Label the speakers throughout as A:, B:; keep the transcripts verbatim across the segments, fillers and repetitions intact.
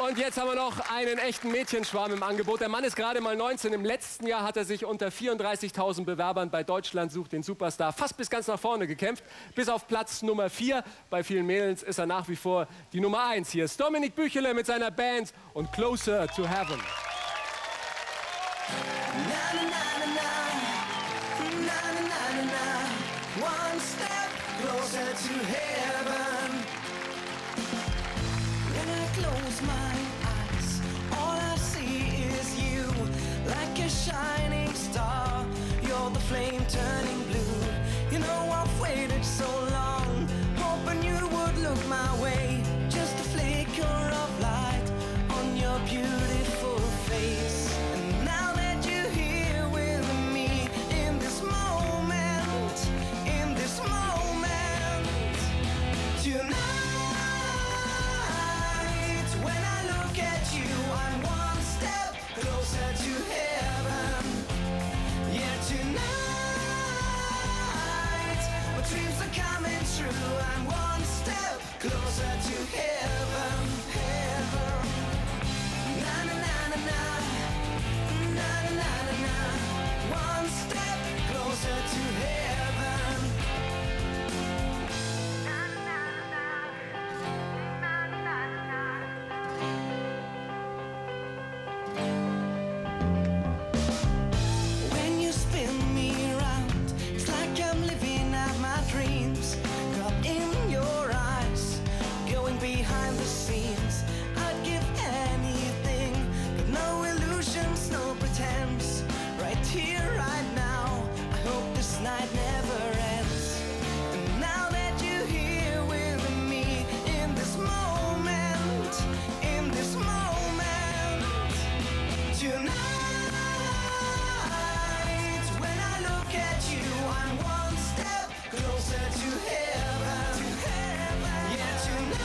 A: Und jetzt haben wir noch einen echten Mädchenschwarm im Angebot. Der Mann ist gerade mal neunzehn. Im letzten Jahr hat er sich unter vierunddreißigtausend Bewerbern bei Deutschland sucht den Superstar fast bis ganz nach vorne gekämpft. Bis auf Platz Nummer vier. Bei vielen Mädels ist er nach wie vor die Nummer eins. Hier ist Dominik Büchele mit seiner Band und Closer to Heaven.
B: One step closer to heaven. When I close my eyes, all I see is you. Like a shining star, you're the flame turning blue. You know I've waited so long, hoping you would look my way. Just a flicker of light on your beautiful face. And now that you're here with me in this moment, in this moment, tonight, when I look at you, I'm one step closer to heaven. Yeah, tonight, my dreams are coming true. I'm one step closer to heaven, heaven. Na na na na na, na na na na na. One step closer to heaven. When you spin me around, it's like I'm living out my dreams. Caught in your eyes, going behind the scenes. I'd give anything, but no illusions, no pretense. Right here, right now, I hope this night never ends. And now that you're here with me in this moment, in this moment, tonight, when I look at you, I'm one step closer to heaven. Yeah,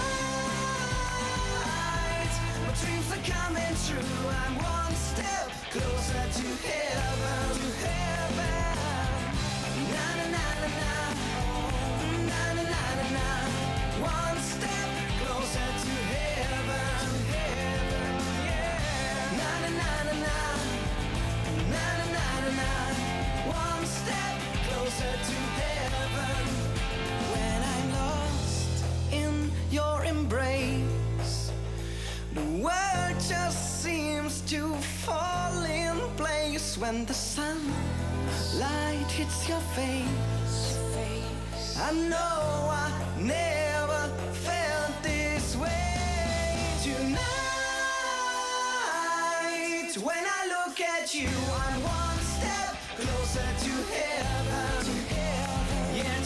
B: tonight, my dreams are coming true. I'm one step closer to heaven, to heaven. Na na na na na, na na na na na. One step closer to heaven, to heaven. Yeah. Na na na na na, na na na na na. One step closer to heaven. When I'm lost in your embrace, the world just seems to fall in place. When the sunlight hits your face, I know I never felt this way. Tonight, when I look at you, I'm one step closer to heaven. Yeah,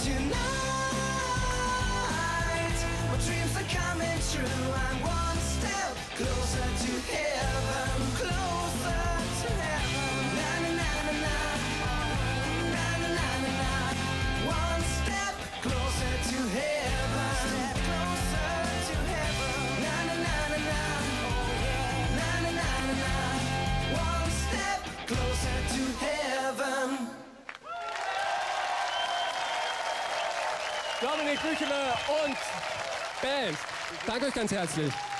B: tonight, my dreams are coming true. I'm one step closer to heaven, closer to heaven. Na na na na na, na na na na na. One step closer to heaven, step closer to heaven. Na na na na na, na na na na na. One step closer to heaven.
A: Dominik Büchele und Band. Danke euch ganz herzlich.